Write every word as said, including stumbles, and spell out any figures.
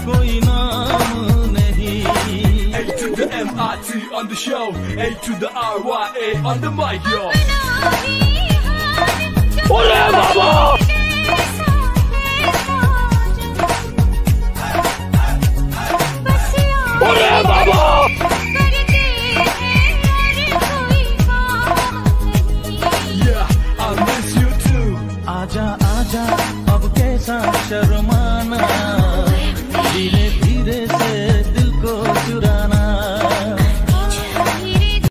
कोई नाम नहीं। A to the M I T on the show, A to the R Y A on the mic, yo. Ole baba! Ole baba! Yeah, I miss you too. आजा आजा अब कैसा शर्माना, धीरे धीरे से दिल को चुरा